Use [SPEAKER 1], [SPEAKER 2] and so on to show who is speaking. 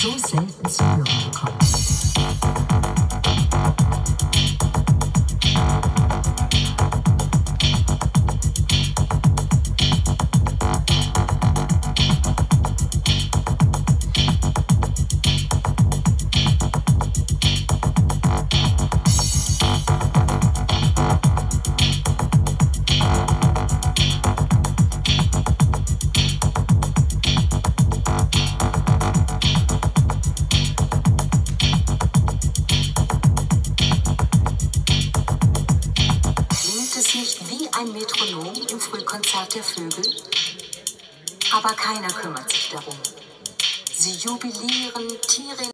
[SPEAKER 1] so selten zu hören bekommen. Wie ein Metronom im Frühkonzert der Vögel? Aber keiner kümmert sich darum. Sie jubilieren, Tiere